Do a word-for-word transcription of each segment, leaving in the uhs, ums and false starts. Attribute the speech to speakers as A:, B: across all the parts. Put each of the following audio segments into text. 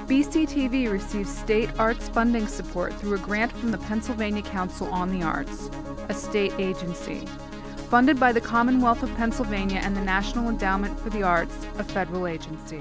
A: B C T V receives state arts funding support through a grant from the Pennsylvania Council on the Arts, a state agency. Funded by the Commonwealth of Pennsylvania and the National Endowment for the Arts, a federal agency.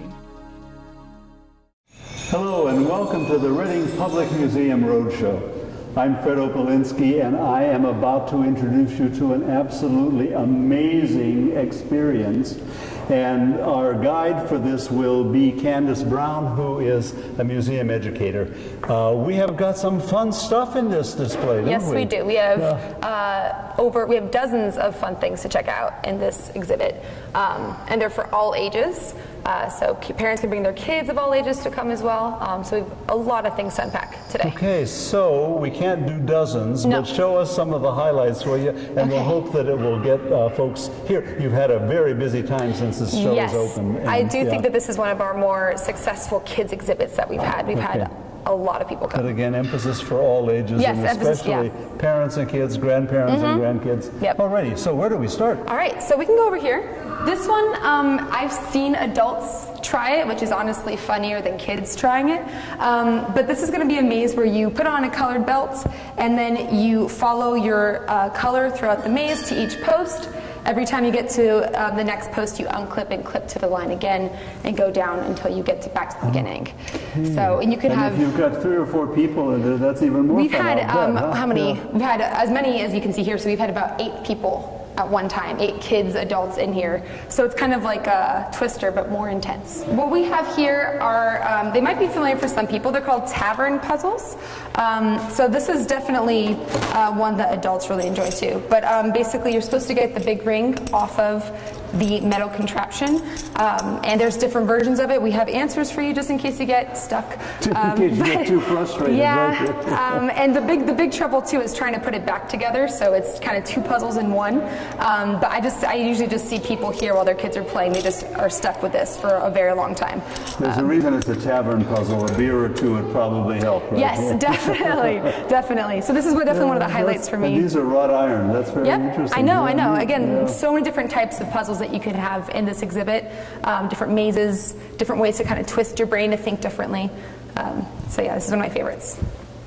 B: Hello and welcome to the Reading Public Museum Roadshow. I'm Fred Opalinski and I am about to introduce you to an absolutely amazing experience. And our guide for this will be Candace Brown, who is a museum educator. Uh, we have got some fun stuff in this display, don't
C: yes,
B: we?
C: we do. We have
B: yeah.
C: uh, over we have dozens of fun things to check out in this exhibit, um, and they're for all ages. Uh, so parents can bring their kids of all ages to come as well. Um, so we have a lot of things to unpack today.
B: Okay, so we can't do dozens,
C: no.
B: but show us some of the highlights, will you? And
C: okay.
B: we'll hope that it will get uh, folks here. You've had a very busy time since this show
C: yes.
B: is open. And,
C: I do
B: yeah.
C: think that this is one of our more successful kids exhibits that we've had. We've
B: okay.
C: had a lot of people come.
B: But again, emphasis for all ages,
C: yes,
B: and
C: emphasis,
B: especially
C: yeah.
B: parents and kids, grandparents
C: mm-hmm.
B: and grandkids.
C: Yep.
B: Alrighty, so where do we start?
C: All right, so we can go over here. This one, um, I've seen adults try it, which is honestly funnier than kids trying it. Um, but this is going to be a maze where you put on a colored belt and then you follow your uh, color throughout the maze to each post. Every time you get to uh, the next post, you unclip and clip to the line again and go down until you get to back to the beginning.
B: Okay.
C: So, and you can
B: and
C: have...
B: if you've got three or four people in there, that's even more
C: We've
B: fun.
C: had, um,
B: bet, huh?
C: how many?
B: Yeah.
C: We've had as many as you can see here, so we've had about eight people at one time, eight kids, adults in here. So it's kind of like a Twister, but more intense. What we have here are, um, they might be familiar for some people, they're called tavern puzzles. Um, so this is definitely uh, one that adults really enjoy too. But um, basically you're supposed to get the big ring off of the metal contraption, um, and there's different versions of it. We have answers for you just in case you get stuck.
B: Um, in case you get too frustrated.
C: Yeah, um, and the big the big trouble too is trying to put it back together, so it's kind of two puzzles in one. Um, but I just I usually just see people here while their kids are playing, they just are stuck with this for a very long time.
B: There's
C: um,
B: a reason it's a tavern puzzle. A beer or two would probably help, right?
C: Yes, definitely, definitely. So this is definitely
B: yeah,
C: one of the highlights for me.
B: And these are wrought iron. That's very
C: yep,
B: interesting.
C: I know,
B: yeah,
C: I know. Again,
B: yeah.
C: so many different types of puzzles that you can have in this exhibit, um, different mazes, different ways to kind of twist your brain to think differently. Um, so yeah, this is one of my favorites.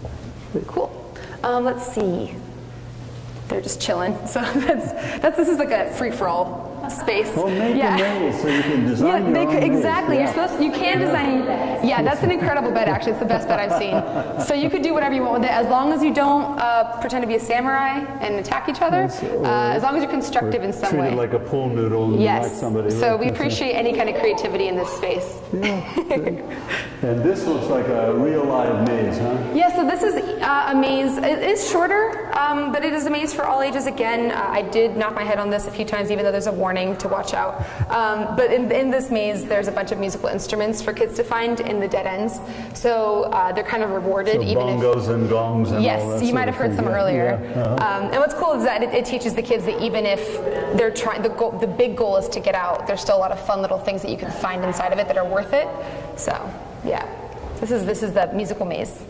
C: Cool. Um, let's see. They're just chilling. So that's that's this is like a free-for-all space.
B: Well, make
C: yeah.
B: a maze so you can design
C: yeah,
B: your
C: they
B: own
C: could,
B: maze.
C: exactly.
B: Yeah.
C: You're supposed to, you can design. Yeah, that's an incredible bed. Actually, it's the best bed I've seen. So you could do whatever you want with it, as long as you don't uh, pretend to be a samurai and attack each other. Uh, as long as you're constructive in some way.
B: Treated like a pool noodle. And
C: yes.
B: Like somebody.
C: So
B: right?
C: we appreciate any kind of creativity in this space.
B: Yeah. And this looks like a real live maze, huh?
C: Yeah, so this is uh, a maze. It is shorter, um, but it is a maze for all ages. Again, uh, I did knock my head on this a few times, even though there's a warning to watch out. Um, but in, in this maze, there's a bunch of musical instruments for kids to find in the dead ends. So uh, they're kind of rewarded.
B: So
C: even
B: bongos
C: if,
B: and gongs and
C: yes,
B: all that
C: you might have heard some
B: yeah.
C: earlier.
B: Yeah. Uh-huh.
C: um, and what's cool is that it, it teaches the kids that even if they're trying, the, goal, the big goal is to get out, there's still a lot of fun little things that you can find inside of it that are worth it. So, yeah. This is this is the musical maze.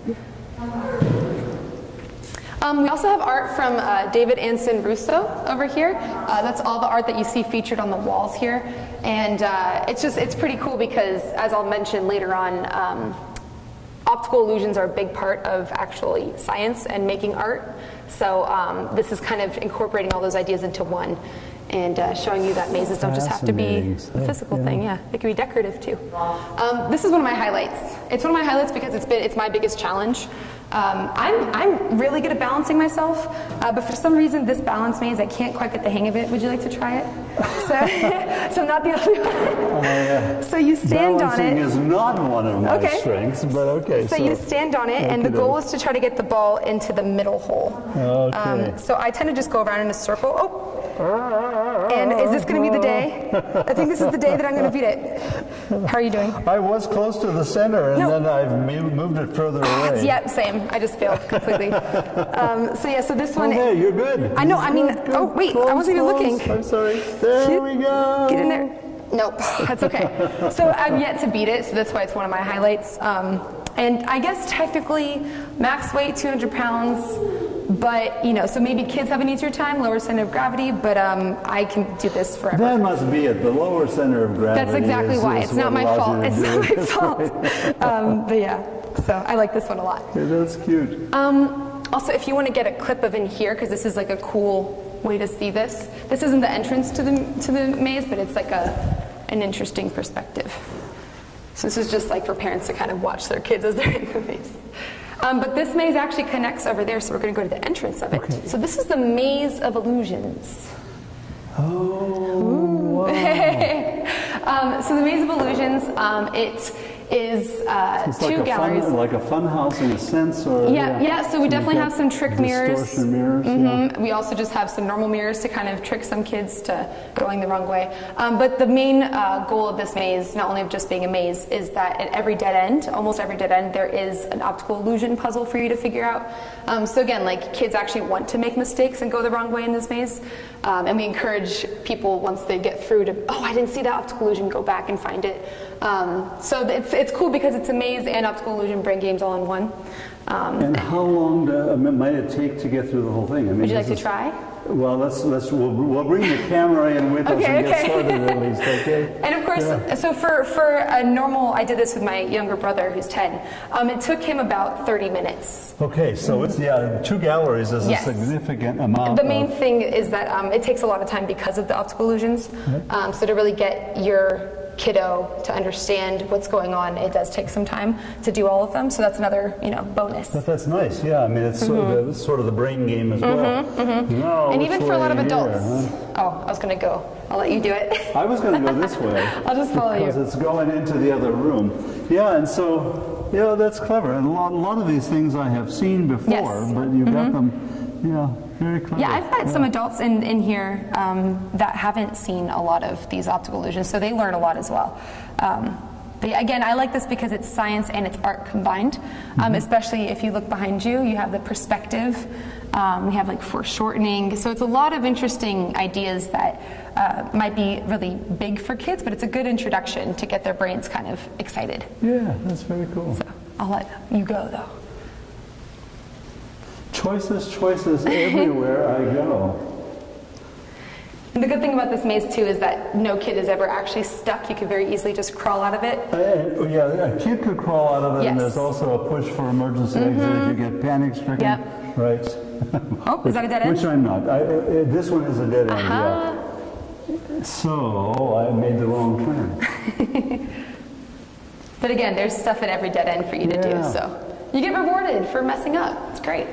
C: Um, we also have art from uh, David Anson Russo over here. Uh, that's all the art that you see featured on the walls here, and uh, it's just it's pretty cool because, as I'll mention later on, um, optical illusions are a big part of actually science and making art. So um, this is kind of incorporating all those ideas into one. And uh, showing you that mazes don't just have to be a physical yeah. thing, yeah. They can be decorative too. Um, this is one of my highlights. It's one of my highlights because it's been it's my biggest challenge. Um, I'm I'm really good at balancing myself, uh, but for some reason this balance maze I can't quite get the hang of it. Would you like to try it? So, so not the only one.
B: Uh, yeah.
C: So you stand
B: Balancing
C: on it.
B: is not one of my
C: okay.
B: strengths, but okay.
C: So, so you stand on it, and the goal is to try to get the ball into the middle hole.
B: Okay.
C: Um, so I tend to just go around in a circle. Oh. And is this going to be the day? I think this is the day that I'm going to beat it. How are you doing?
B: I was close to the center, and
C: no.
B: then I've moved it further away.
C: Yep, same. I just failed completely. Um, so yeah, so this one.
B: Oh, hey, you're good.
C: I know. I mean,
B: good, good.
C: oh wait,
B: close,
C: I wasn't even
B: close.
C: looking.
B: I'm sorry. There
C: Get,
B: we go.
C: Get in there. Nope, that's okay. So I've yet to beat it, so that's why it's one of my highlights. Um, and I guess technically, max weight two hundred pounds. But, you know, so maybe kids have an easier time, lower center of gravity, but um, I can do this forever.
B: That must be it. The lower center of gravity.
C: That's exactly
B: is,
C: why.
B: Is
C: it's not my fault. It's not my fault.
B: Right.
C: um, but yeah, so I like this one a lot.
B: Yeah, that's cute.
C: Um, also, if you want to get a clip of in here, because this is like a cool way to see this. This isn't the entrance to the to the maze, but it's like a an interesting perspective. So this is just like for parents to kind of watch their kids as they're in the maze. Um, but this maze actually connects over there, so we're going to go to the entrance of it. Okay. So this is the Maze of Illusions.
B: Oh, wow.
C: um, so the Maze of Illusions, um, it is uh,
B: it's
C: two
B: like
C: galleries.
B: Fun, like a fun house in a sense, or
C: yeah, yeah. yeah so we definitely have some trick mirrors.
B: Distortion mirrors.
C: Mm-hmm.
B: Yeah.
C: We also just have some normal mirrors to kind of trick some kids to going the wrong way. Um, but the main uh, goal of this maze, not only of just being a maze, is that at every dead end, almost every dead end, there is an optical illusion puzzle for you to figure out. Um, so again, like kids actually want to make mistakes and go the wrong way in this maze, um, and we encourage people once they get through to, oh, I didn't see that optical illusion, go back and find it. Um, so it's it's cool because it's a maze and optical illusion brain games all in one. Um,
B: and how long do, uh, might it take to get through the whole thing? I mean,
C: would you like to
B: is,
C: try?
B: Well, let's let's we'll, we'll bring the camera in with
C: okay,
B: us and
C: okay.
B: get started at least, okay?
C: And of course, yeah. so for for a normal, I did this with my younger brother who's ten. Um, it took him about thirty minutes.
B: Okay, so it's yeah, two galleries is
C: yes.
B: a significant amount.
C: The main
B: of
C: thing is that um, it takes a lot of time because of the optical illusions. Mm-hmm. um, so to really get your kiddo to understand what's going on, it does take some time to do all of them. So that's another, you know, bonus.
B: But that's nice. Yeah, I mean, it's, mm-hmm. sort, of the, sort of the brain game as
C: mm-hmm,
B: well.
C: Mm-hmm.
B: No,
C: and even for a lot of adults.
B: Here, huh?
C: Oh, I was going to go. I'll let you do it.
B: I was going to go this way.
C: I'll just follow
B: because
C: you.
B: Because it's going into the other room. Yeah, and so, yeah, that's clever. And a lot, a lot of these things I have seen before,
C: yes.
B: but you
C: mm-hmm.
B: got them, yeah, very clever.
C: Yeah, I've met
B: yeah.
C: some adults in, in here um, that haven't seen a lot of these optical illusions, so they learn a lot as well. Um, but again, I like this because it's science and it's art combined, um, mm-hmm. especially if you look behind you, you have the perspective, um, we have like foreshortening, so it's a lot of interesting ideas that uh, might be really big for kids, but it's a good introduction to get their brains kind of excited.
B: Yeah, that's very cool.
C: So I'll let you go though.
B: Choices, choices everywhere I go.
C: And the good thing about this maze too is that no kid is ever actually stuck. You can very easily just crawl out of it.
B: Uh, yeah, a kid could crawl out of it,
C: yes.
B: and there's also a push for emergency
C: mm-hmm.
B: exit if you get panic stricken.
C: Yep.
B: Right.
C: Oh, is that a dead end?
B: Which I'm not. I, uh, this one is a dead end,
C: uh-huh.
B: yeah. So I made the wrong turn.
C: But again, there's stuff at every dead end for you to
B: yeah.
C: do, so you get rewarded for messing up. It's great.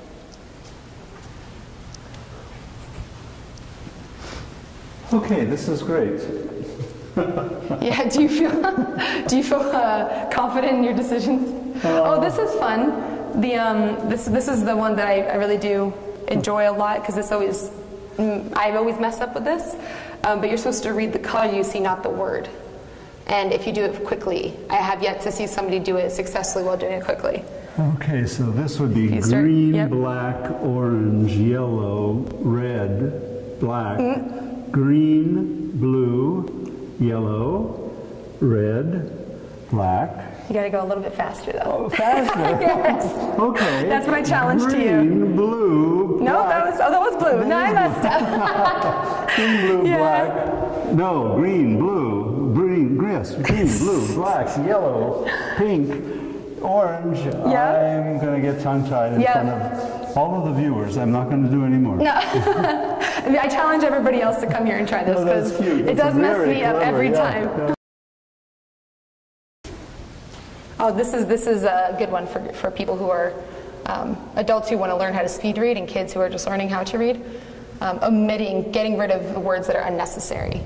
B: Okay, this is great.
C: Yeah, do you feel do you feel uh, confident in your decisions? Uh, oh, this is fun. The um, this this is the one that I, I really do enjoy a lot because this always mm, I always mess up with this. Um, but you're supposed to read the color you see, not the word. And if you do it quickly, I have yet to see somebody do it successfully while doing it quickly.
B: Okay, so this would be
C: start,
B: green,
C: yep.
B: black, orange, yellow, red, black,
C: mm-hmm.
B: green, blue, yellow, red, black.
C: You got to go a little bit faster, though.
B: Oh, faster?
C: Yes.
B: Okay.
C: That's my challenge
B: green,
C: to you.
B: Green, blue,
C: No,
B: black.
C: that was, oh, that was blue. No, I messed up.
B: Green, blue,
C: yeah.
B: black. No, green, blue, green, yes, green, blue, black, yellow, pink, orange.
C: Yeah.
B: I'm going to get tongue-tied in
C: yeah.
B: front of all of the viewers. I'm not going to do any more.
C: No. I, mean, I challenge everybody else to come here and try this because
B: no,
C: it does mess me
B: clever,
C: up every
B: yeah,
C: time.
B: Yeah.
C: Oh, this is this is a good one for for people who are um, adults who want to learn how to speed read and kids who are just learning how to read. Um, omitting, getting rid of the words that are unnecessary.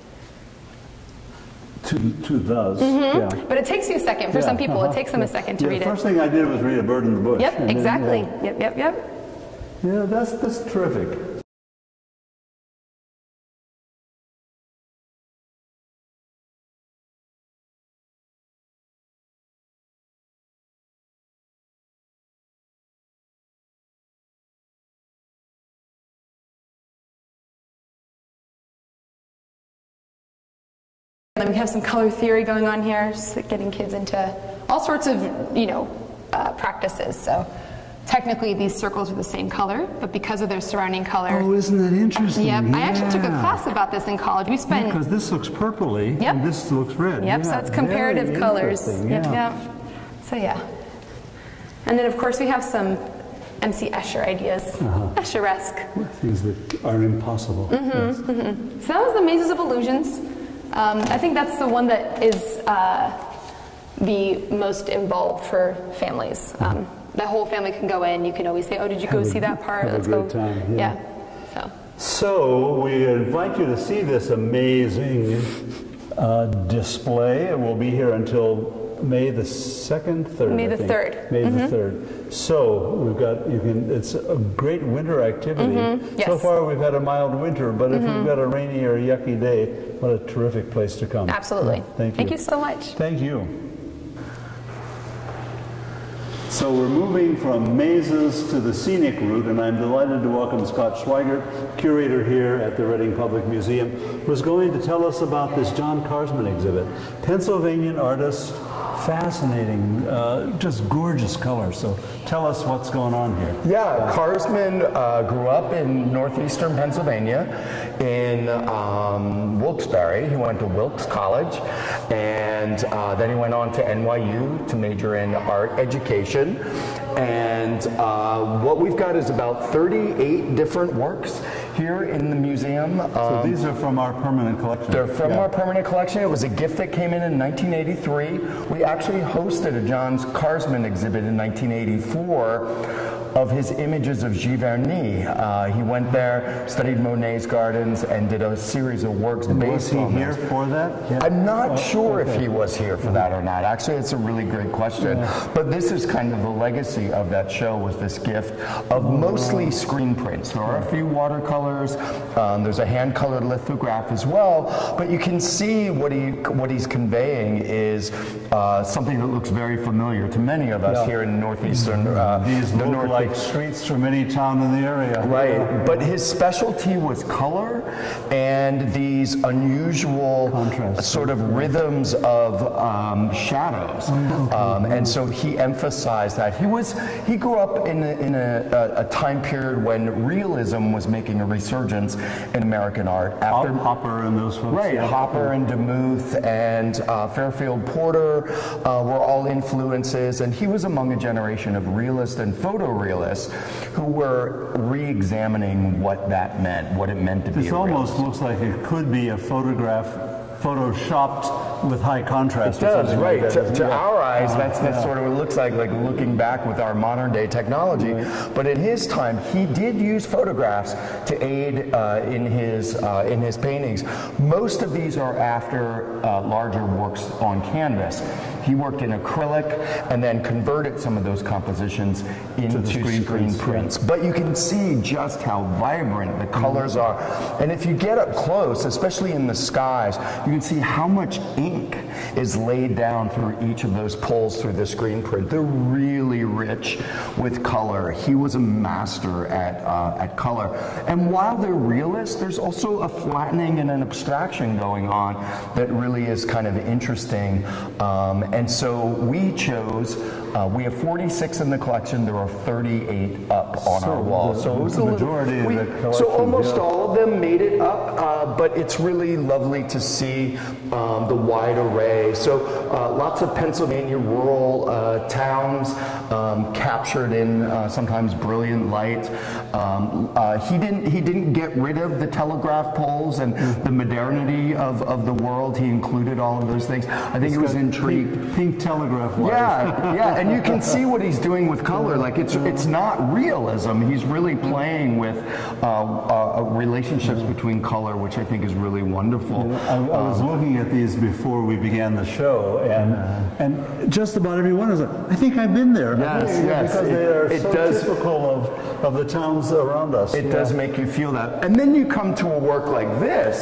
B: To, to those,
C: mm-hmm.
B: yeah.
C: But it takes you a second. For
B: yeah,
C: some people,
B: uh-huh.
C: it takes them
B: yeah.
C: a second to
B: yeah,
C: read
B: the
C: it.
B: first thing I did was read A Bird in the Bush.
C: Yep, exactly.
B: Then,
C: yeah. Yep, yep, yep.
B: Yeah, that's, that's terrific.
C: And then we have some color theory going on here, just getting kids into all sorts of, you know, uh, practices. So technically these circles are the same color, but because of their surrounding color.
B: Oh, isn't that interesting?
C: Yep.
B: Yeah.
C: I actually took a class about this in college. We spent.
B: Because this looks purpley,
C: Yep.
B: and this looks red.
C: Yep.
B: Yeah,
C: So it's comparative
B: very
C: colors.
B: interesting,
C: Yep.
B: Yeah.
C: Yep. So yeah. And then of course we have some M C Escher ideas, uh-huh. Escher-esque.
B: Things that are impossible.
C: Mm-hmm,
B: Yes.
C: mm-hmm. So that was the Mazes of Illusions. Um, I think that's the one that is uh, the most involved for families. Um, the whole family can go in. You can always say, "Oh, did you go
B: Have
C: see
B: a,
C: that part?
B: Have
C: Let's
B: a great
C: go."
B: Time. Yeah.
C: yeah. So.
B: So we invite you to see this amazing uh, display. It will be here until May the second, third.
C: May
B: I
C: the
B: think.
C: third.
B: May
C: mm-hmm.
B: the third. So we've got you can. It's a great winter activity.
C: Mm-hmm. Yes.
B: So far we've had a mild winter, but if
C: mm-hmm.
B: we've got a rainy or yucky day, what a terrific place to come.
C: Absolutely.
B: Yeah, thank you.
C: Thank you so much.
B: Thank you. So we're moving from mazes to the scenic route, and I'm delighted to welcome Scott Schweigert, curator here at the Reading Public Museum, who's going to tell us about this Jon Carsman exhibit. Pennsylvanian artist, fascinating, uh, just gorgeous colors. So tell us what's going on here.
D: Yeah, Carsman uh, grew up in northeastern Pennsylvania in um, Wilkes-Barre. He went to Wilkes College, and uh, then he went on to N Y U to major in art education. And uh, what we've got is about thirty-eight different works here in the museum. Um,
B: So these are from our permanent collection.
D: They're from
B: Yeah.
D: our permanent collection. It was a gift that came in in nineteen eighty-three. We actually hosted a Jon Carsman exhibit in nineteen eighty-four of his images of Giverny. Uh, he went there, studied Monet's gardens, and did a series of works
B: And
D: based
B: was he
D: on
B: here
D: those.
B: for that? Yeah.
D: I'm not
B: Oh,
D: sure
B: okay.
D: if he was here for that or not. Actually, it's a really great question.
B: Yeah.
D: But this is kind of the legacy of that show, was this gift of mostly screen prints. There are a few watercolors. Um, there's a hand-colored lithograph as well. But you can see what he what he's conveying is uh, something that looks very familiar to many of us
B: Yeah.
D: here in northeastern. Uh,
B: These
D: the
B: look
D: north
B: like streets from any town in the area.
D: Right,
B: Yeah.
D: but his specialty was color and these unusual
B: Contrasts.
D: sort of rhythms of um, shadows, um, and so he emphasized that. He was he grew up in a, in a, a time period when realism was making a resurgence in American art. After
B: Hopper and those folks.
D: Right,
B: yeah.
D: Hopper and DeMuth and uh, Fairfield Porter uh, were all influences, and he was among a generation of realists and photorealists who were re-examining what that meant, what it meant to be
B: This
D: a
B: almost
D: realist.
B: looks like it could be a photograph photoshopped with high contrast.
D: It
B: or
D: does,
B: something
D: right.
B: like that,
D: to
B: doesn't
D: to
B: it?
D: our eyes,
B: Uh,
D: that's, that's
B: yeah.
D: sort of what it looks like, like looking back with our modern day technology.
B: Right.
D: But in his time, he did use photographs to aid uh, in, his, uh, in his paintings. Most of these are after uh, larger works on canvas. He worked in acrylic and then converted some of those compositions into
B: the
D: screen,
B: screen prints,
D: prints.
B: yeah.
D: But you can see just how vibrant the colors are. And if you get up close, especially in the skies, you can see how much ink is laid down through each of those pulls through the screen print. They're really rich with color. He was a master at, uh, at color. And while they're realist, there's also a flattening and an abstraction going on that really is kind of interesting. Um, and so we chose, uh, we have forty-six in the collection, there are thirty-eight up on
B: So
D: our wall.
B: the-
D: So it was
B: the
D: a little-
B: majority of
D: we-
B: the
D: So
B: collection,
D: almost
B: yeah.
D: all of them made it up, uh, but it's really lovely to see um, the wide array. So uh, lots of Pennsylvania rural uh, towns um, captured in uh, sometimes brilliant light. Um, uh, he didn't he didn't get rid of the telegraph poles and the modernity of, of the world. He included all of those things. I think he was
B: got
D: intrigued.
B: Pink, pink telegraph wires.
D: Yeah, yeah, and you can see what he's doing with color. Like it's it's not realism. He's really playing with uh, uh, relationships between color, which I think is really wonderful.
B: I, I was
D: Um,
B: looking at these before we began the show, and and just about every one is like, I think I've been there.
D: Yes,
B: Yeah,
D: yes,
B: because
D: it-
B: they are
D: it
B: so
D: does-
B: typical of, of the towns around us.
D: It
B: Yeah.
D: does make you feel that. And then you come to a work like this,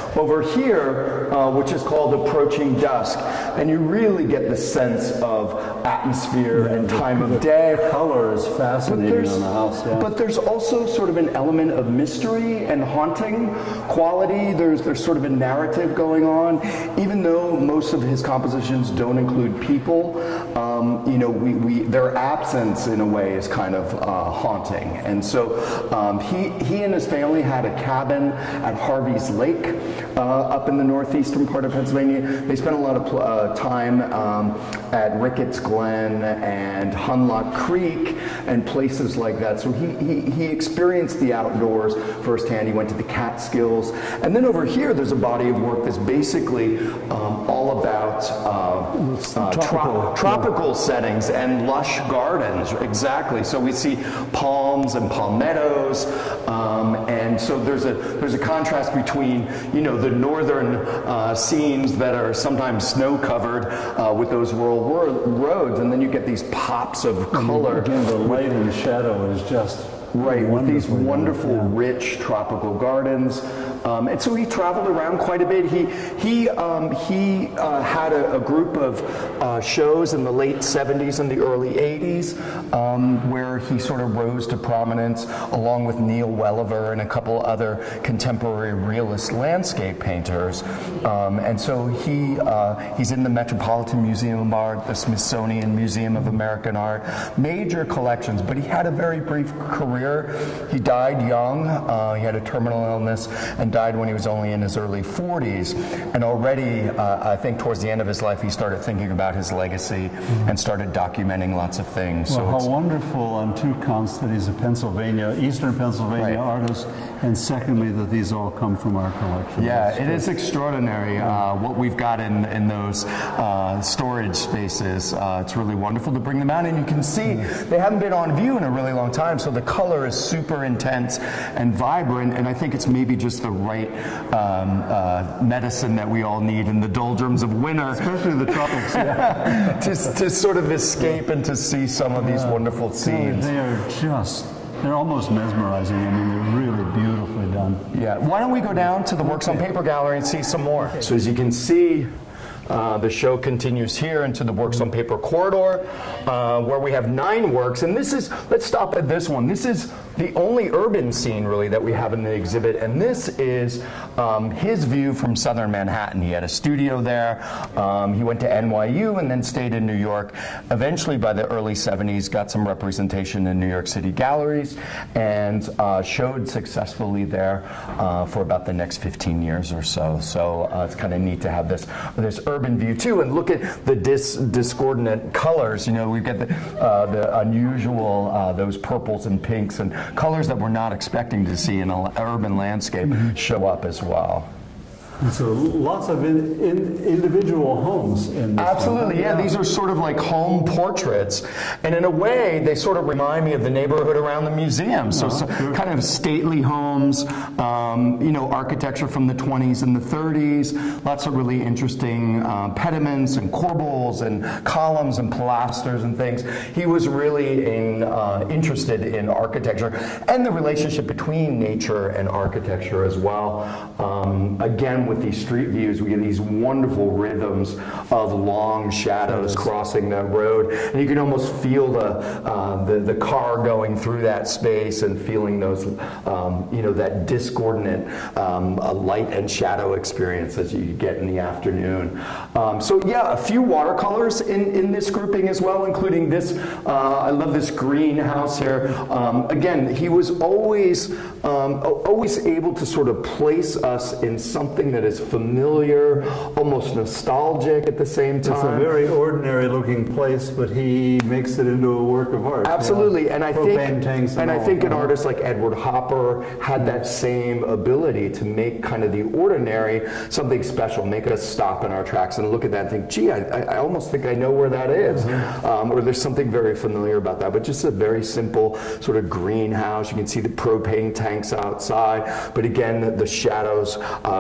D: over here, uh, which is called Approaching Dusk. And you really get the sense of atmosphere yeah, and time of day.
B: The color is fascinating on the house, yeah.
D: But there's also sort of an element of mystery and haunting quality. There's, there's sort of a narrative going on. Even though most of his compositions don't include people, um, you know, we, we, their absence in a way is kind of uh, haunting. And so um, he, he and his family had a cabin at Harvey's Lake uh, up in the northeastern part of Pennsylvania. They spent a lot of uh, time um, at Ricketts Glen and Hunlock Creek and places like that. So he, he, he experienced the outdoors firsthand. He went to the Catskills. And then over here, there's a body of work that's basically um, all about uh, uh, tropical, tro tropical yeah. settings and lush gardens. Exactly. So we see palms and palmettos. Um, and so there's a, there's a contrast between, you know, the northern uh, scenes that are sometimes snow-covered uh, with those rural roads, and then you get these pops of color.
B: Again, the light and shadow is just
D: right, with these wonderful,
B: yeah.
D: rich tropical gardens. Um, and so he traveled around quite a bit. He he um, he uh, had a, a group of uh, shows in the late seventies and the early eighties um, where he sort of rose to prominence along with Neil Welliver and a couple other contemporary realist landscape painters. Um, and so he uh, he's in the Metropolitan Museum of Art, the Smithsonian Museum of American Art, major collections. But he had a very brief career. He died young. Uh, he had a terminal illness and died when he was only in his early forties. And already, uh, I think towards the end of his life, he started thinking about his legacy mm-hmm. and started documenting lots of things.
B: Well,
D: so
B: how
D: it's
B: wonderful on two counts that he's a Pennsylvania, Eastern Pennsylvania
D: right.
B: artist, and secondly, that these all come from our collection.
D: Yeah, it is extraordinary uh, what we've got in, in those uh, storage spaces. Uh, it's really wonderful to bring them out, and you can see mm-hmm. they haven't been on view in a really long time, so the color is super intense and vibrant, and I think it's maybe just the right um, uh, medicine that we all need in the doldrums of winter.
B: Especially the tropics, yeah.
D: to, to sort of escape and to see some of these
B: yeah.
D: wonderful scenes.
B: They are just, they're almost mesmerizing. I mean, they're really beautifully done.
D: Yeah. Why don't we go down to the Works on Paper Gallery and see some more? So as you can see, Uh, the show continues here into the Works on Paper corridor, uh, where we have nine works. And this is, let's stop at this one. This is the only urban scene, really, that we have in the exhibit. And this is um, his view from southern Manhattan. He had a studio there. Um, he went to N Y U and then stayed in New York. Eventually, by the early seventies, got some representation in New York City galleries and uh, showed successfully there uh, for about the next fifteen years or so. So uh, it's kind of neat to have this, this urban view too, and look at the dis discordant colors. You know, we've got the, uh, the unusual, uh, those purples and pinks and colors that we're not expecting to see in an urban landscape mm-hmm. show up as well.
B: And so lots of in, in individual homes in this
D: Absolutely,
B: one.
D: yeah. These are sort of like home portraits. And in a way, they sort of remind me of the neighborhood around the museum. So, so kind of stately homes, um, you know, architecture from the twenties and the thirties, lots of really interesting uh, pediments and corbels and columns and pilasters and things. He was really in, uh, interested in architecture and the relationship between nature and architecture as well. Um, again, with these street views, we get these wonderful rhythms of long shadows crossing that road, and you can almost feel the uh, the, the car going through that space and feeling those, um, you know, that discordant um, uh, light and shadow experience as you get in the afternoon. Um, so yeah, a few watercolors in in this grouping as well, including this. Uh, I love this greenhouse here. Um, again, he was always um, always able to sort of place us in something that is familiar, almost nostalgic at the same time.
B: It's a very ordinary looking place, but he makes it into a work of art.
D: Absolutely,
B: yeah.
D: and I
B: Propane
D: think, and I think an artist like Edward Hopper had that same ability to make kind of the ordinary something special, make us stop in our tracks and look at that and think, gee, I, I almost think I know where that is, mm-hmm. um, or there's something very familiar about that. But just a very simple sort of greenhouse. You can see the propane tanks outside, but again, the, the shadows uh, reach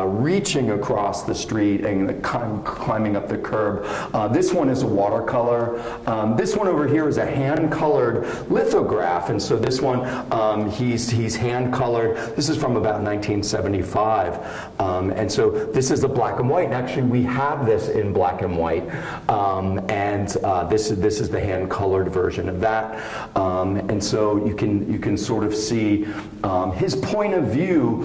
D: reaching across the street and climbing up the curb. Uh, this one is a watercolor. Um, this one over here is a hand-colored lithograph, and so this one um, he's he's hand-colored. This is from about nineteen seventy-five, um, and so this is the black and white. And actually, we have this in black and white, um, and uh, this is this is the hand-colored version of that. Um, and so you can you can sort of see um, his point of view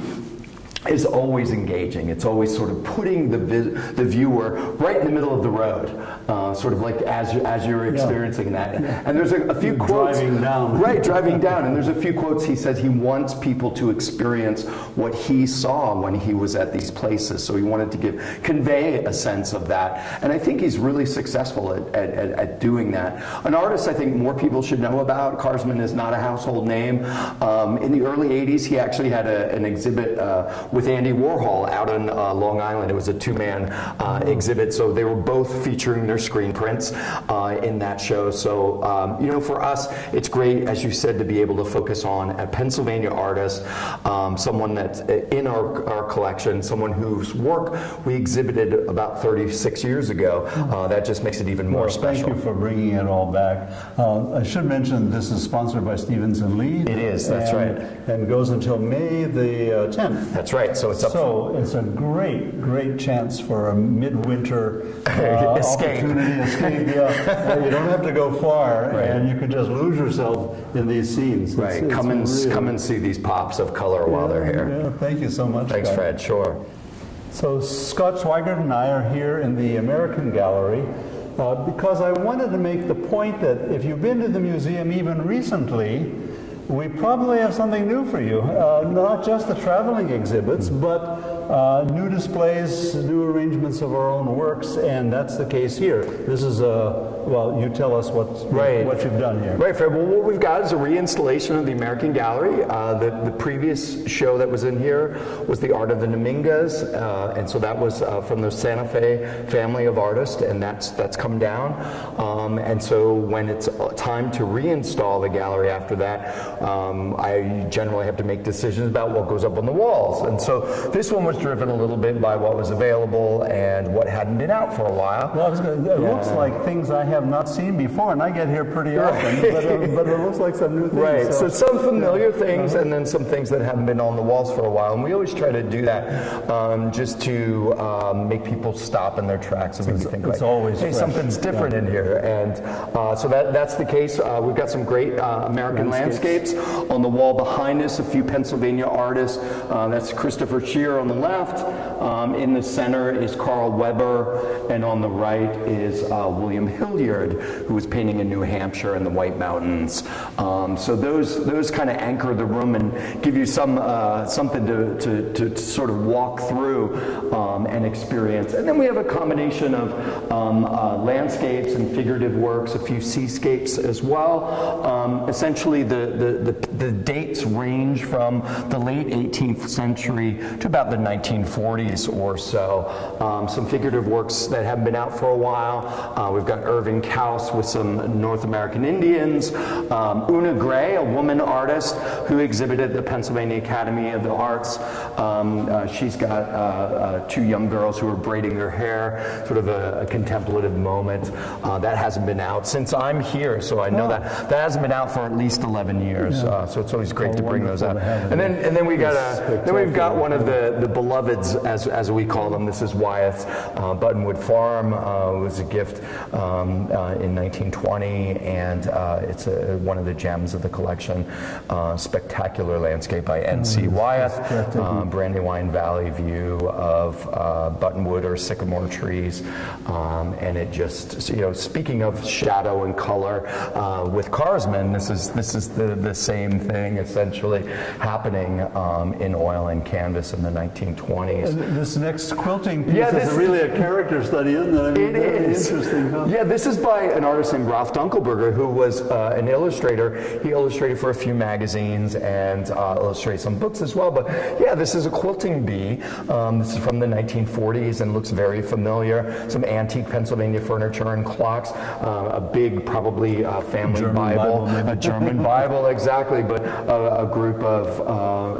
D: is always engaging. It's always sort of putting the the viewer right in the middle of the road, uh, sort of like as you, as you're experiencing yeah. that. Yeah. And there's a, a few quotes.
B: Driving down.
D: Right, driving down. And there's a few quotes. He says he wants people to experience what he saw when he was at these places. So he wanted to give convey a sense of that. And I think he's really successful at, at, at, at doing that. An artist I think more people should know about. Carsman is not a household name. Um, in the early eighties, he actually had a, an exhibit uh, with Andy Warhol out on uh, Long Island. It was a two-man uh, exhibit, so they were both featuring their screen prints uh, in that show. So, um, you know, for us, it's great, as you said, to be able to focus on a Pennsylvania artist, um, someone that's in our, our collection, someone whose work we exhibited about thirty-six years ago. Uh, that just makes it even more
B: well,
D: special.
B: Thank you for bringing it all back. Uh, I should mention this is sponsored by Stevens and Lee.
D: It is, that's
B: and,
D: right.
B: And goes until May the uh, tenth.
D: That's right. So it's up.
B: So it's a great, great chance for a midwinter uh,
D: escape.
B: opportunity. Escape. Yeah. Uh, you don't have to go far,
D: right.
B: and you can just lose yourself in these scenes.
D: Right.
B: It's,
D: come
B: it's
D: and
B: really,
D: come and see these pops of color while
B: yeah,
D: they're here.
B: Yeah. Thank you so much.
D: Thanks,
B: Scott.
D: Fred. Sure.
B: So Scott Swigert and I are here in the American Gallery uh, because I wanted to make the point that if you've been to the museum even recently, we probably have something new for you. Uh, not just the traveling exhibits, but uh, new displays, new arrangements of our own works, and that's the case here. This is a, well, you tell us what,
D: right.
B: what you've done here.
D: Right, Fred. Well, what we've got is a reinstallation of the American Gallery. Uh, the, the previous show that was in here was The Art of the Dominguez, uh, and so that was uh, from the Santa Fe family of artists, and that's, that's come down. Um, and so when it's time to reinstall the gallery after that, Um, I generally have to make decisions about what goes up on the walls. And so this one was driven a little bit by what was available and what hadn't been out for a while.
B: Well, I was gonna, it
D: yeah.
B: looks like things I have not seen before, and I get here pretty often,
D: right.
B: but, uh, but it looks like some new things.
D: Right, so, so some familiar
B: yeah.
D: things
B: uh-huh.
D: and then some things that haven't been on the walls for a while. And we always try to do that um, just to um, make people stop in their tracks and maybe
B: it's,
D: think
B: it's
D: like,
B: always
D: hey,
B: fresh.
D: something's different
B: yeah.
D: in here. And uh, so that, that's the case. Uh, we've got some great uh, American landscapes. landscapes on the wall behind us, a few Pennsylvania artists. Uh, that's Christopher Shear on the left. Um, in the center is Carl Weber, and on the right is uh, William Hilliard, who was painting in New Hampshire and the White Mountains. Um, so those those kind of anchor the room and give you some uh, something to, to, to sort of walk through um, and experience. And then we have a combination of um, uh, landscapes and figurative works, a few seascapes as well. Um, essentially, the, the, the, the dates range from the late eighteenth century to about the nineteen forties or so. Um, some figurative works that haven't been out for a while. Uh, we've got Irving Kaus with some North American Indians. Um, Una Gray, a woman artist who exhibited at the Pennsylvania Academy of the Arts. Um, uh, she's got uh, uh, two young girls who are braiding their hair, sort of a, a contemplative moment. Uh, that hasn't been out since I'm here, so I know oh. that that hasn't been out for at least eleven years. Yeah. Uh, so it's always great oh, to bring those out. And then and then we got a then we've got one of the the beloveds, as as we call them. This is Wyeth's uh, Buttonwood Farm. Uh, it was a gift um, uh, in nineteen twenty, and uh, it's a, one of the gems of the collection. Uh, spectacular landscape by N C Wyeth. Uh, Brandywine Valley view of uh, buttonwood or sycamore trees, um, and it just, you know, speaking of shadow and color, uh, with Carsman, this is this is the the same thing essentially happening um, in oil and canvas in the nineteen twenties.
B: And this next quilting piece
D: yeah, this,
B: is really a character study, isn't it? I mean,
D: it is
B: interesting. Huh?
D: Yeah, this is by an artist named Ralph Dunkelberger, who was uh, an illustrator. He illustrated for a few magazines and uh, illustrated some books as well. But yeah, this is a quilting bee. Um, this is from the nineteen forties and looks very familiar. Some antique Pennsylvania furniture and clocks. Uh, a big, probably uh, family
B: German
D: Bible,
B: Bible
D: a German Bible, exactly. But a, a group of uh, uh,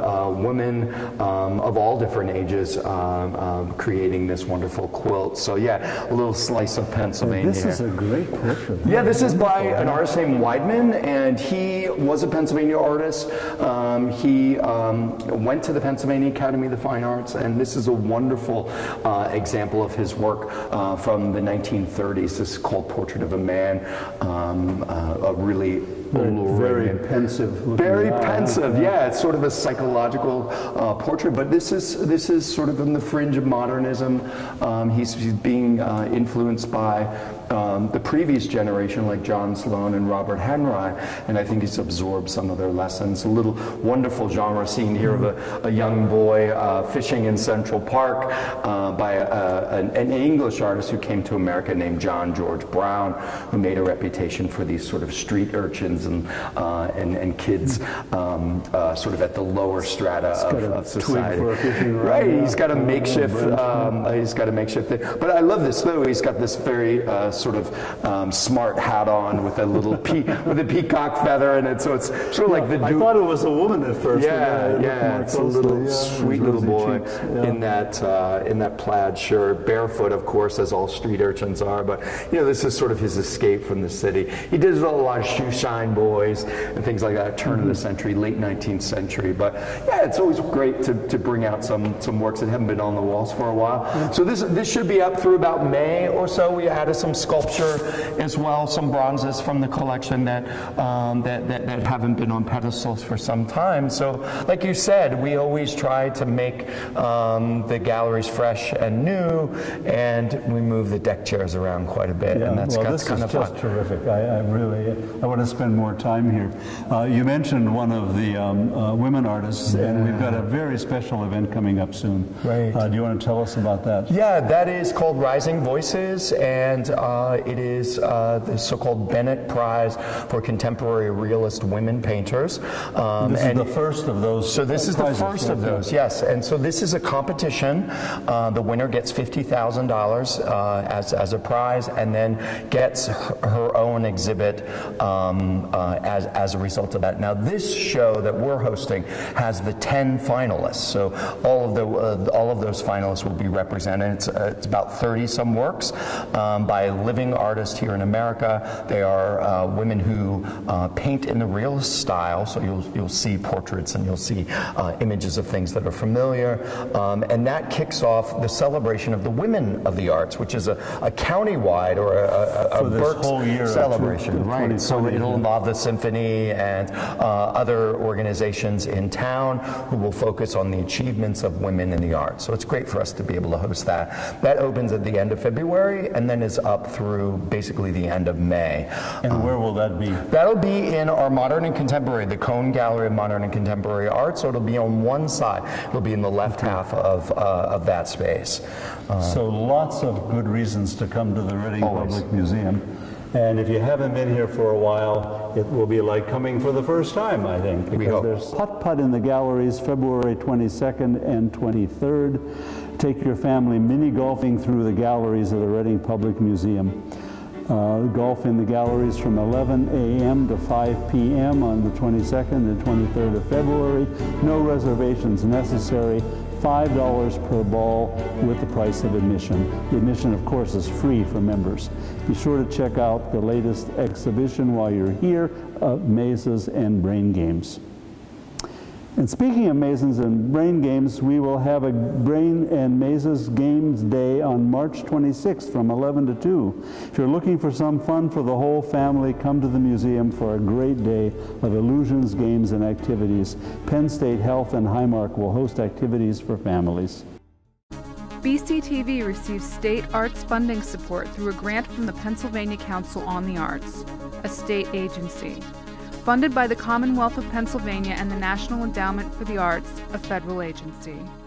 D: women um, of all different ages um, um, creating this wonderful quilt. So yeah, a little slice of Pennsylvania.
B: This is a great portrait.
D: Yeah, this is by an artist named Weidman, and he was a Pennsylvania artist. Um, he um, went to the Pennsylvania Academy of the Fine Arts, and this is a wonderful uh, example of his work uh, from the nineteen thirties. This is called Portrait of a Man, um, uh, a really
B: Very, very pensive.
D: Very
B: eye.
D: pensive, yeah. It's sort of a psychological uh, portrait, but this is this is sort of in the fringe of modernism. Um, he's, he's being uh, influenced by um, the previous generation, like John Sloan and Robert Henry, and I think he's absorbed some of their lessons. A little wonderful genre scene here of a, a young boy uh, fishing in Central Park uh, by a, a, an, an English artist who came to America named John George Brown, who made a reputation for these sort of street urchins and uh, and, and kids um, uh, sort of at the lower strata of, of society. Right, he's got a makeshift. Um, he's got a makeshift thing. But I love this though. He's got this very uh, sort of um, smart hat on with a little pe with a peacock feather in it. So it's sort of like the.
B: I thought it was a woman at first.
D: Yeah, yeah. It's a little
B: yeah,
D: sweet little boy
B: yeah.
D: in that uh, in that plaid shirt, barefoot, of course, as all street urchins are. But you know, this is sort of his escape from the city. He did a lot of shoe shine boys and things like that, turn of the century, late nineteenth century. But yeah, it's always great to, to bring out some some works that haven't been on the walls for a while. So this this should be up through about May or so. We added some sculpture as well, some bronzes from the collection that um, that, that that haven't been on pedestals for some time. So like you said, we always try to make um, the galleries fresh and new, and we move the deck chairs around quite a bit,
B: Yeah,
D: and that's,
B: well,
D: that's
B: this
D: kind
B: is
D: of
B: just
D: fun.
B: terrific. I, I really, I want to spend more time here. Uh, you mentioned one of the um, uh, women artists,
D: Yeah.
B: and we've got a very special event coming up soon.
D: Right.
B: Uh, do you want to tell us about that?
D: Yeah, that is called Rising Voices, and uh, it is uh, the so-called Bennett Prize for Contemporary Realist Women Painters. Um,
B: This
D: and
B: is the first of those.
D: So this is the
B: prizes,
D: first of
B: right?
D: those, yes. And so this is a competition. Uh, the winner gets fifty thousand dollars uh, as, as a prize, and then gets her, her own exhibit um, uh, as, as a result of that. Now this show that we're hosting has the ten finalists. So all of, the, uh, all of those finalists will be represented. It's, uh, it's about thirty some works um, by living artists here in America. They are uh, women who uh, paint in the realist style, so you'll, you'll see portraits and you'll see uh, images of things that are familiar. Um, and that kicks off the celebration of the Women of the Arts, which is a, a county-wide or a, a, a
B: For this
D: Berks
B: whole year of
D: celebration.
B: tw-
D: Right. So
B: twenty twenty,
D: it'll
B: yeah.
D: involve the symphony and uh, other organizations in town who will focus on the achievements of women in the arts. So it's great for us to be able to host that. That opens at the end of February and then is up through basically the end of May.
B: And where will that be?
D: That'll be in our Modern and Contemporary, the Cone Gallery of Modern and Contemporary Art. So it'll be on one side. It'll be in the left half of, uh, of that space. Uh,
B: So lots of good reasons to come to the Reading
D: Always.
B: Public Museum. And if you haven't been here for a while, it will be like coming for the first time, I think.
D: We
B: Because
D: hope.
B: there's putt-putt in the galleries February twenty-second and twenty-third. Take your family mini golfing through the galleries of the Reading Public Museum. Uh, golf in the galleries from eleven a m to five p m on the twenty-second and twenty-third of February. No reservations necessary. five dollars per ball with the price of admission. The admission, of course, is free for members. Be sure to check out the latest exhibition while you're here, uh, Mazes and Brain Games. And speaking of mazes and brain games, we will have a Brain and Mazes Games Day on March twenty-sixth from eleven to two. If you're looking for some fun for the whole family, come to the museum for a great day of illusions, games, and activities. Penn State Health and Highmark will host activities for families.
A: B C T V receives state arts funding support through a grant from the Pennsylvania Council on the Arts, a state agency. Funded by the Commonwealth of Pennsylvania and the National Endowment for the Arts, a federal agency.